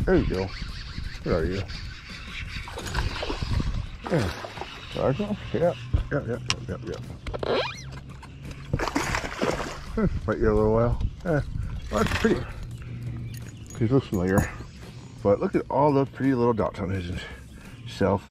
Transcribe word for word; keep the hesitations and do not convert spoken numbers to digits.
There you go. Where are you? Yeah. Largemouth? Yep. Yep, yep, yep, yep, yep. Hmm, might get a little while. Eh, well, that's pretty. He's a little familiar. But look at all those pretty little dots on his self.